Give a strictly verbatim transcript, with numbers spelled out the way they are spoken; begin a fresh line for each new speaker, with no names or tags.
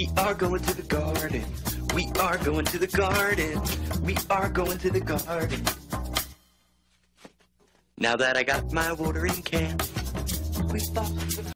We are going to the garden. We are going to the garden. We are going to the garden. Now that I got my watering can, we thought